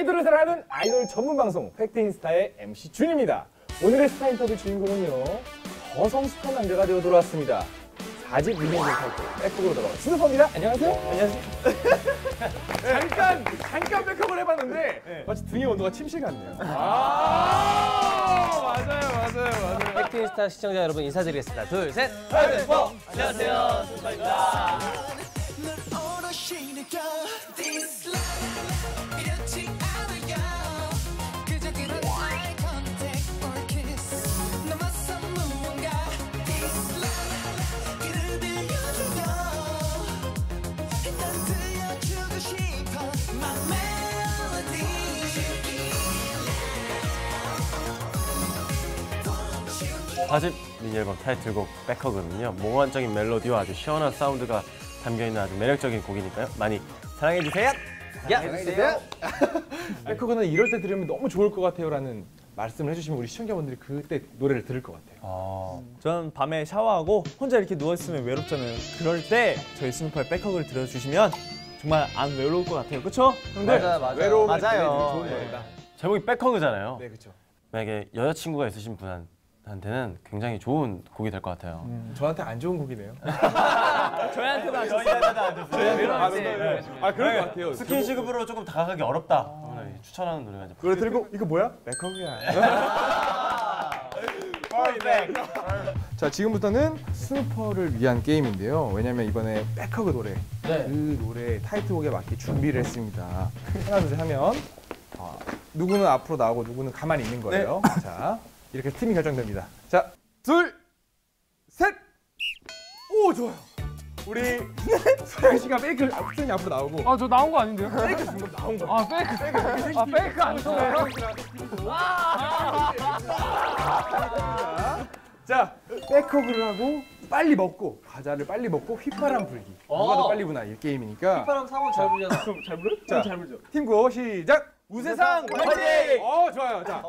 아이돌을 사랑하는 아이돌 전문 방송 팩트인스타의 MC 준입니다. 오늘의 스타 인터뷰 주인공은요, 더 성숙한 남자가 되어 돌아왔습니다. 4집 리메이크 타이틀 백허그로 돌아온 스누퍼입니다. 안녕하세요. 안녕하세요. 잠깐 백허그를 해봤는데 마치 등의 온도가 침실 같네요. 맞아요. 팩트인스타 시청자 여러분 인사드리겠습니다. 둘, 셋. 안녕하세요. 스누퍼입니다. 사집 미니 앨범 타이틀곡 백허그는요, 몽환적인 멜로디와 아주 시원한 사운드가 담겨있는 아주 매력적인 곡이니까요, 많이 사랑해주세요! 사랑해주세요! 백허그는 이럴 때 들으면 너무 좋을 것 같아요 라는 말씀을 해주시면 우리 시청자분들이 그때 노래를 들을 것 같아요. 저는 밤에 샤워하고 혼자 이렇게 누워있으면 외롭잖아요. 그럴 때 저희 스누퍼의 백허그를 들어주시면 정말 안 외로울 것 같아요. 그쵸? 형들? 맞아요. 외로움을 맞아요. 좋은 노래다. 제목이 백허그잖아요. 네, 그렇죠. 만약에 여자친구가 있으신 분한테는 굉장히 좋은 곡이 될 것 같아요. 저한테 안 좋은 곡이네요. 저희한테도 안 좋았어요. 그럴 것 같아요. 스킨십으로 조금 다가가기 어렵다. 추천하는 노래가 이제 노래 들고 이거 뭐야? 백허그야. 자, 지금부터는 스누퍼를 위한 게임인데요. 왜냐면 이번에 백허그 노래, 그 노래 타이틀곡에 맞게 준비를 했습니다. 하나 둘 셋 하면 누구는 앞으로 나오고 누구는 가만히 있는 거예요. 자, 이렇게 팀이 결정됩니다. 자, 둘, 셋. 오, 좋아요. 우리 소영 씨가 페이크 쿠션이 앞으로 나오고. 저 나온 거 아닌데요? 페이크 방금 나온 거. 페이크 안 좋아요? 자, 백허그를 하고 빨리 먹고 과자를 빨리 먹고 휘파람 불기. 누가 더 빨리 부나 이 게임이니까. 휘파람 상원 잘 부르잖아. 잘 불러? 자, 잘 불죠. 팀고 시작. 우세상 화이팅! 좋아요. 자,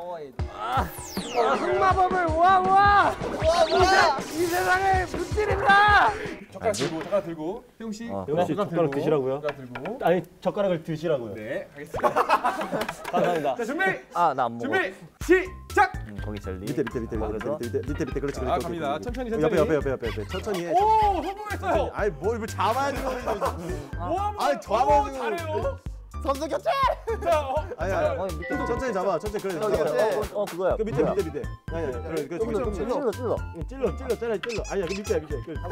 흑마법을 우와! 이 세상에 무찌른다! 젓가락 들고. 태용 씨. 젓가락 드시라고요? 젓가락 들고. 아니, 젓가락을 드시라고요. 네, 알겠습니다. 감사합니다. 자, 준비. 나 안 먹어. 준비. 시작. 거기 젤리. 밑에 그렇지. 자, 갑니다. 천천히. 옆에 천천히 해. 오, 성공했어요. 아니 뭘 잡아야지. 아니, 잡아가지고. 잘해요. 선수 교체. 자, 아니야. 밑에 천천히 잡아. 천천히 그래. 그거야. 그 밑에. 아니야. 그래. 찔러. 찔러. 아니야. 그 밑에.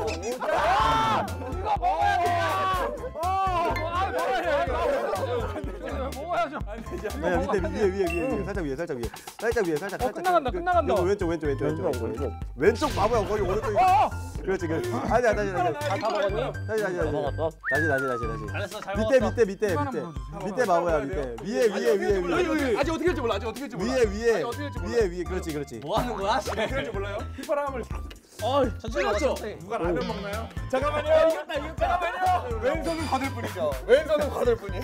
먹어야죠. 아니야. 위에. 살짝 위에. 끝나간다. 왼쪽 바보야. 거기 오른쪽. 그렇지. 아니야. 다 먹었니? 다시. 잘했어, 잘 밑에 바보야. 밑에. 위에. 아직 어떻게 할지 몰라. 위에. 그렇지. 뭐 하는 거야? 어떻게 할지 몰라요? 휘파람을 천천히 먹어. 누가 라면 먹나요? 잠깐만요. 잠깐만요. 왼손은 거들 뿐이죠. 왼손은 거들 뿐이에요.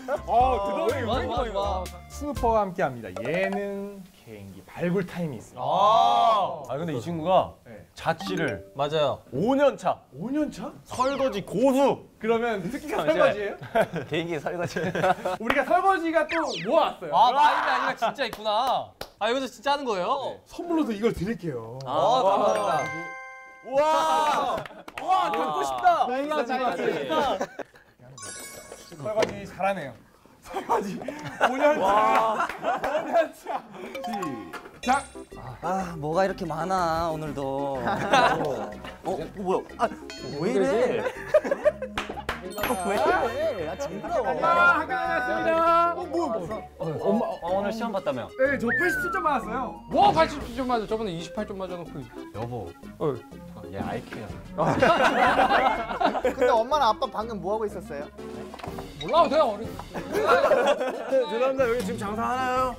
좋아. 스누퍼와 함께합니다. 예능 개인기 발굴 타임이 있습니다. 근데 이 친구가 네. 자취를 맞아요. 5년 차 5년 차? 설거지 고수. 그러면 특기가 설거지예요? 개인기 설거지. 우리가 설거지가 또 모아왔어요. 마임이 아니라 진짜 있구나. 여기서 진짜 하는 거예요? 선물로도 이걸 드릴게요. 감사합니다. 와, 갖고 싶다. 설거지 잘하네요. 설거지 5년 차. 5년 차. 시작. 뭐가 이렇게 많아 오늘도. 뭐야? 왜 이래? 징그러워. 엄마 학교 다녔습니다. 엄마 오늘 시험 봤다며? 네, 저 87점 맞았어요. 뭐 87점 맞아. 저번에 28점 맞아놓고. 여보. 얘 IQ야. 근데 엄마랑 아빠 방금 뭐 하고 있었어요? 몰라도 돼요. 어린. 죄송합니다. 여기 지금 장사하나요?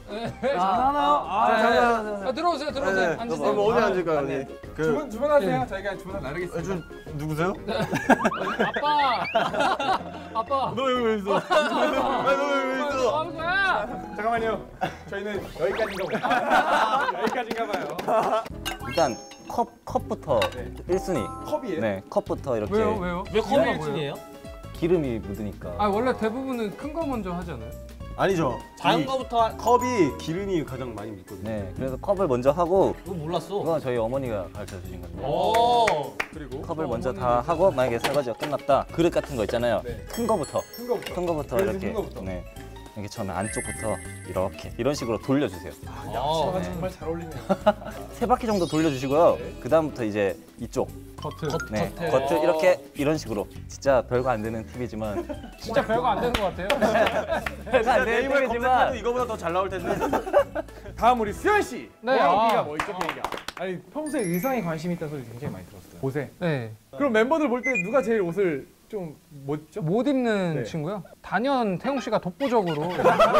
장난하나? 들어오세요. 앉으세요. 어디 앉을까요? 주문하세요. 저희가 주문 나르겠습니다. 누구세요? 아빠. 너 여기 왜 있어? 뭐 하는 거야? 잠깐만요. 저희는 여기까지인가 봐요. 일단 컵부터 1순위. 컵이에요? 네, 컵부터 이렇게. 왜요? 왜 컵이 1순위예요? 기름이 묻으니까. 원래 대부분은 큰 거 먼저 하잖아요. 아니죠. 작은 거부터 컵이 기름이 가장 많이 묻거든요. 네, 그래서 컵을 먼저 하고 그거 몰랐어. 그건 저희 어머니가 가르쳐 주신 건데. 오. 그리고 컵을 먼저 다 하고 만약에 설거지가 끝났다. 그릇 같은 거 있잖아요. 네. 큰 거부터. 큰 거부터. 그래서 이렇게. 큰 거부터. 네. 이렇게 처음에 안쪽부터 이렇게 이런 식으로 돌려주세요. 야채가 정말 잘 어울리네요. 3바퀴 정도 돌려주시고요. 그 다음부터 이제 이쪽. 버튼. 네, 겉을 이렇게 이런 식으로. 진짜 별거 안 되는 팁이지만 진짜 별거 안 되는 것 같아요. 별거 안 되는 네이버에 팁이지만 검색해도 이거보다 더 잘 나올 텐데. 다음 우리 수현 씨. 네, 개인기가 아. 뭐 있죠, 개인기가? 아니 평소에 의상에 관심이 있다는 소리 굉장히 많이 들었어요. 옷에. 네. 그럼 멤버들 볼 때 누가 제일 옷을 좀 못 입죠? 못 입는 네. 친구요? 단연 태용 씨가 독보적으로.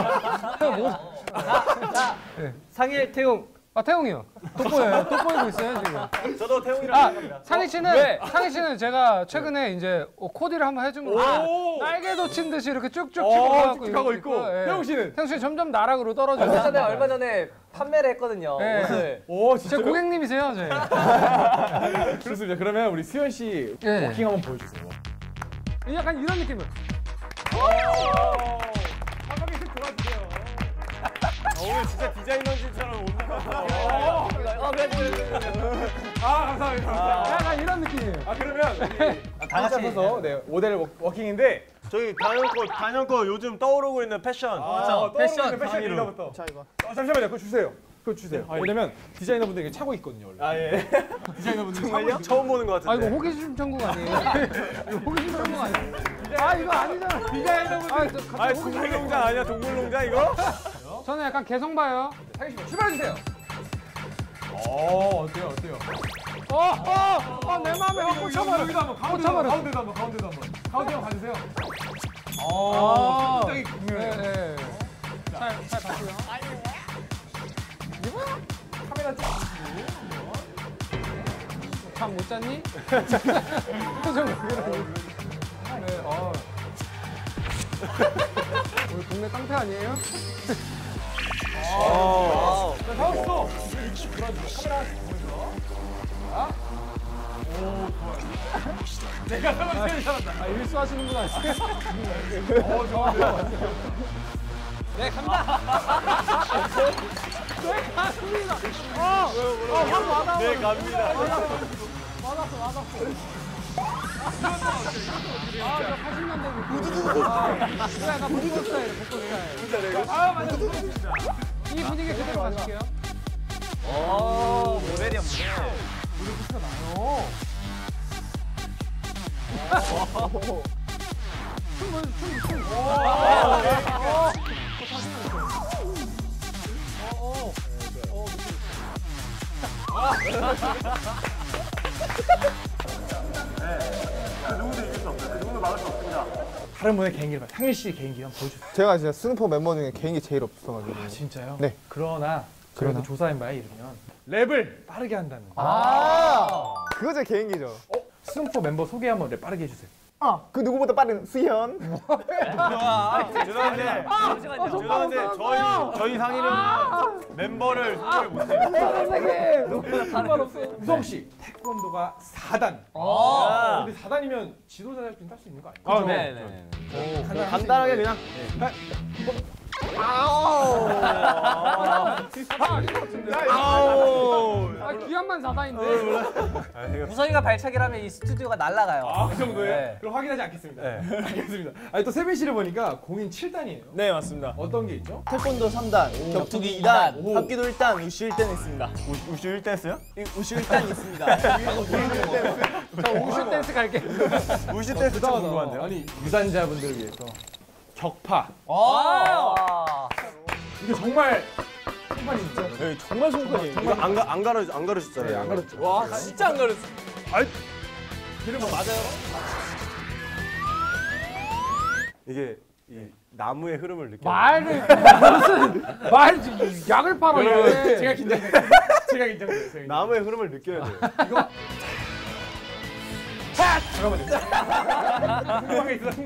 상일 태용. 아 태용이요. 돋보여요. 돋보이고 있어요 지금. 저도 태용이랑 아 상희 씨는 제가 최근에 이제 코디를 한번 해준 거. 날개도 친 듯이 이렇게 쭉쭉 치고 쭉쭉 하고 있고. 태용 씨는? 태용 씨 점점 나락으로 떨어져요. 얼마 전에 판매를 했거든요. 네. 옷을. 오 제 진짜 고객님이세요, 제. 좋습니다. 그러면 우리 수현 씨 네. 워킹 한번 보여주세요. 약간 이런 느낌이요. 오늘 진짜 디자이너진처럼 옷 아 감사합니다. 약간 이런 느낌이에요. 아 그러면 우리 다 같이 합쳐서 네 모델 워킹인데 저기 단연 거 요즘 떠오르고 있는 패션. 패션 상의로. 디자이너부터. 자 이거. 잠시만요. 그거 주세요. 그거 주세요. 왜냐면 디자이너분들이 차고 있거든요 원래. 아 예. 디자이너분들이 정말요? 처음 보는 것 아 같은데. 이거 호기심 천국 아니에요? 이거 호기심 천국 아니에요? 아 이거 아니잖아. 디자이너분들. 아, 동물농장 아니야 동물농장 이거? 저는 약간 개성 봐요. 상희 씨 출발해 주세요. 어때요? 내 마음에 확 꽂혀버려. 여기도 한번 꽂혀버려. 가운데도 한번 가운데 한번 가주세요. 굉장히 네, 중요해요. 네. 잘 봤고요. 카메라 찍. 잠 못 잤니? 표정 왜 그러니? 네, 우리 동네 깡패 아니에요? 나왔어. 내가 하면 제일 잘한다. 아, 일수하시는 분 아니세요? 네, 갑니다. 네 갑니다. 맞았어. 아, 저 80년대 부두두두. 약간 복고 스타일, 복고 스타일. 아, 맞아. 이 분위기 그대로 가실게요. 모델이야, 모델. 다른 분의 개인기를 봐. 상일 씨 개인기 한번 보여주세요. 제가 진짜 스누퍼 멤버 중에 개인기 제일 없어가지고. 아 진짜요? 네. 그러나 그래도 조사해봐야 이러면 랩을 빠르게 한다는 거. 그거 제 개인기죠. 스누퍼 멤버 소개 한번 랩 빠르게 해주세요. 그 누구보다 빠른 수현. 죄송한데 저희 상의는 멤버를 소개를 못해요. 우성 씨 태권도가 4단. 근데 4단이면 지도자 자격증 딸 수 있는 거 아니에요? 네. 간단하게 그냥 기한만 4단인데. 우성이가 발차기를 하면 이 스튜디오가 날아가요. 그 정도예요? 네. 그럼 확인하지 않겠습니다. 알겠습니다. 아니 또 세빈 씨를 보니까 공인 7단이에요. 네, 맞습니다. 어떤 게 있죠? 태권도 3단, 격투기 2단, 합기도 1단, 우슈 1단 있습니다. 우슈 1대 했어요? 우슈 1단 있습니다. 저 우슈 댄스 갈게. 우슈 때 진짜 궁금한데요? 아니 유단자분들을 위해서 격파. 이게 정말 손판이죠. 네, 정말 손판이에요. 이거 안 가르쳤잖아요. 네, 안 가르쳤죠. 와, 진짜 안 가렸어. 이런 거 맞아요? 이게 이 나무의 흐름을 느껴요. 말을 무슨 약을 팔아 이게. 제가 긴장돼요. 나무의 흐름을 느껴야 돼요. 궁금한 게 있어.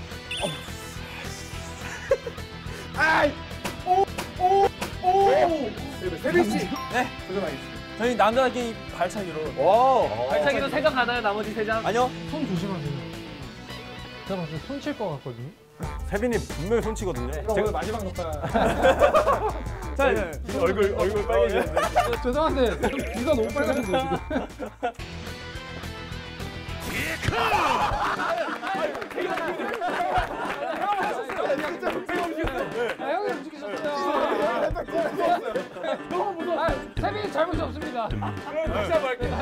세빈 씨. 네. 도전하겠습니다. 저희 남자끼리 발차기로. 발차기도 3장 가나요? 나머지 3장? 아니요. 손 조심하세요. 제가 봤을 때 손 칠 것 같거든요. 세빈이 분명히 손치거든요. 제가 오늘 마지막 녹화. 자, 얼굴 빨개지는데. 죄송한데 귀가 너무 빨간데 지금. 아, 형이 움직이셨어요. 너무 무서워. 아, 세빈이 잘못이 없습니다. 다시 한번 할게요.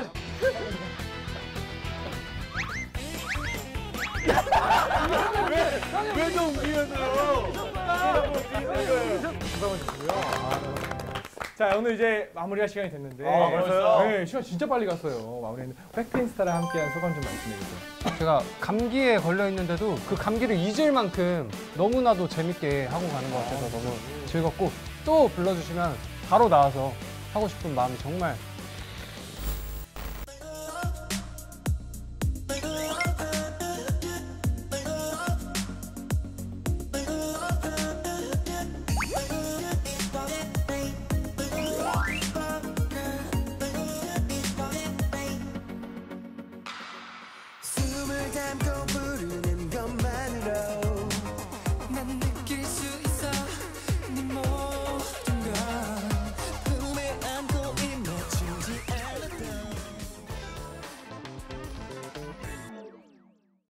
왜좀 움직였어요? 자, 오늘 이제 마무리할 시간이 됐는데. 벌써요? 네, 시간 진짜 빨리 갔어요. 마무리했는데 백팬스타랑 함께한 소감 좀 말씀해 주세요. 제가 감기에 걸려 있는데도 그 감기를 잊을 만큼 너무나도 재밌게 하고 가는 것 같아서 너무 즐겁고 또 불러주시면 바로 나와서 하고 싶은 마음이 정말